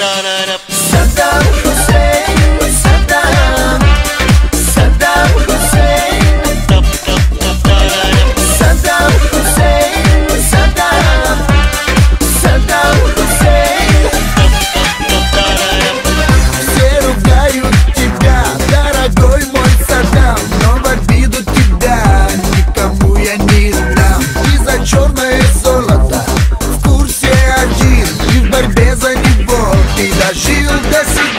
Саддам Хусейн, Саддам, Саддам Хусейн, Саддам Хусейн, Саддам, Саддам Хусейн. Все ругают тебя, дорогой мой Саддам, но в обиду тебя никому я не дам. И за черное золото в курсе один, и в борьбе за него ты дожил до сих пор.